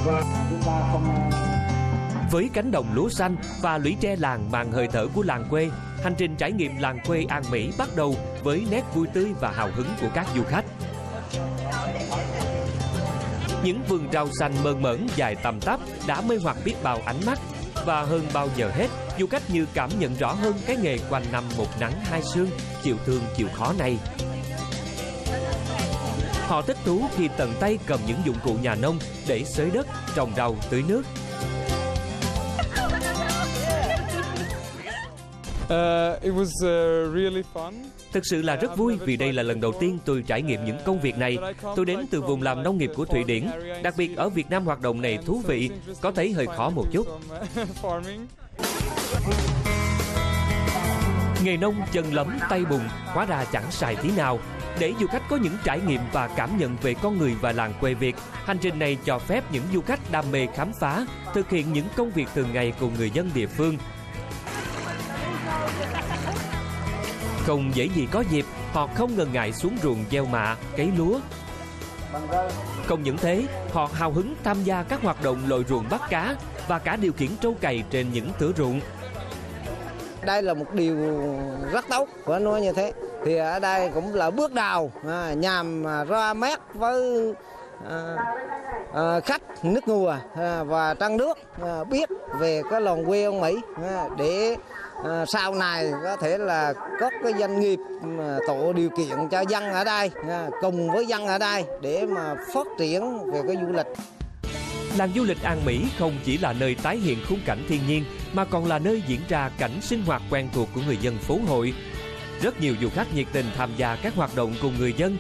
và chúng ta không. Với cánh đồng lúa xanh và lũy tre làng mang hơi thở của làng quê, hành trình trải nghiệm làng quê An Mỹ bắt đầu với nét vui tươi và hào hứng của các du khách. Những vườn rau xanh mơn mởn dài tầm tắp đã mê hoặc biết bao ánh mắt, và hơn bao giờ hết, du khách như cảm nhận rõ hơn cái nghề quanh năm một nắng hai sương, chịu thương chịu khó này. Họ thích thú khi tận tay cầm những dụng cụ nhà nông để xới đất, trồng rau, tưới nước. It was really fun. Thực sự là rất vui vì đây là lần đầu tiên tôi trải nghiệm những công việc này. Tôi đến từ vùng làm nông nghiệp của Thụy Điển. Đặc biệt ở Việt Nam hoạt động này thú vị, có thấy hơi khó một chút. Nghề nông chân lấm tay bùn, hóa ra chẳng xài tí nào. Để du khách có những trải nghiệm và cảm nhận về con người và làng quê Việt, hành trình này cho phép những du khách đam mê khám phá, thực hiện những công việc thường ngày cùng người dân địa phương. Không dễ gì có dịp, họ không ngần ngại xuống ruộng gieo mạ, cấy lúa. Không những thế, họ hào hứng tham gia các hoạt động lội ruộng bắt cá và cả điều khiển trâu cày trên những thửa ruộng. Đây là một điều rất tốt, phải nói như thế. Thì ở đây cũng là bước đầu nhằm ra mắt với khách nước ngoài và trong nước biết về cái làng quê An Mỹ, để sau này có thể là có cái doanh nghiệp tạo điều kiện cho dân ở đây, cùng với dân ở đây để mà phát triển về cái du lịch. Làng du lịch An Mỹ không chỉ là nơi tái hiện khung cảnh thiên nhiên mà còn là nơi diễn ra cảnh sinh hoạt quen thuộc của người dân phố hội. Rất nhiều du khách nhiệt tình tham gia các hoạt động cùng người dân.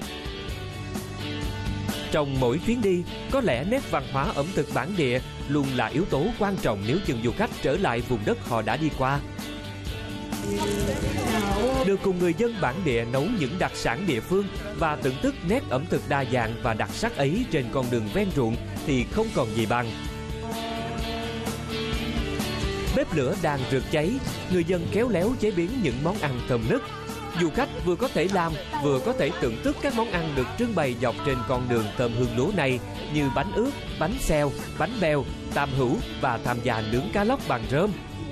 Trong mỗi chuyến đi, có lẽ nét văn hóa ẩm thực bản địa luôn là yếu tố quan trọng nếu chừng du khách trở lại vùng đất họ đã đi qua. Được cùng người dân bản địa nấu những đặc sản địa phương và thưởng thức nét ẩm thực đa dạng và đặc sắc ấy trên con đường ven ruộng thì không còn gì bằng. Bếp lửa đang rực cháy, người dân khéo léo chế biến những món ăn thơm nức. Du khách vừa có thể làm, vừa có thể thưởng thức các món ăn được trưng bày dọc trên con đường thơm hương lúa này như bánh ướt, bánh xèo, bánh bèo, tam hữu và tham gia nướng cá lóc bằng rơm.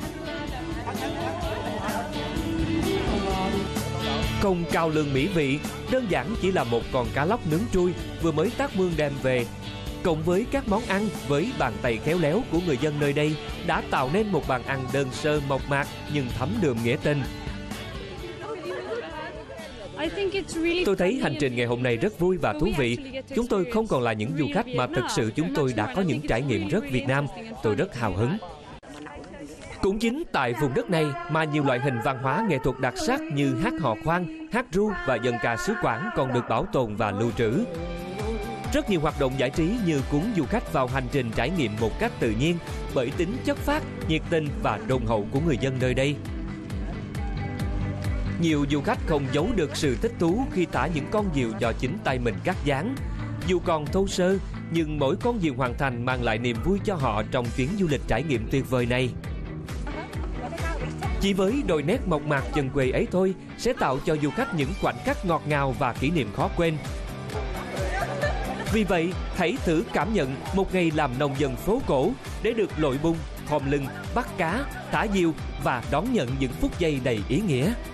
Không cao lương mỹ vị, đơn giản chỉ là một con cá lóc nướng trui vừa mới tát mương đem về. Cộng với các món ăn với bàn tay khéo léo của người dân nơi đây đã tạo nên một bàn ăn đơn sơ mộc mạc nhưng thấm đượm nghĩa tình. Tôi thấy hành trình ngày hôm nay rất vui và thú vị. Chúng tôi không còn là những du khách mà thực sự chúng tôi đã có những trải nghiệm rất Việt Nam. Tôi rất hào hứng. Cũng chính tại vùng đất này mà nhiều loại hình văn hóa nghệ thuật đặc sắc như hát hò khoan, hát ru và dân ca xứ Quảng còn được bảo tồn và lưu trữ. Rất nhiều hoạt động giải trí như cuốn du khách vào hành trình trải nghiệm một cách tự nhiên bởi tính chất phác, nhiệt tình và đôn hậu của người dân nơi đây. Nhiều du khách không giấu được sự thích thú khi thả những con diều do chính tay mình cắt dán. Dù còn thô sơ, nhưng mỗi con diều hoàn thành mang lại niềm vui cho họ trong chuyến du lịch trải nghiệm tuyệt vời này. Chỉ với đôi nét mộc mạc chân quê ấy thôi sẽ tạo cho du khách những khoảnh khắc ngọt ngào và kỷ niệm khó quên. Vì vậy, hãy thử cảm nhận một ngày làm nông dân phố cổ để được lội bung, khom lưng, bắt cá, thả diều và đón nhận những phút giây đầy ý nghĩa.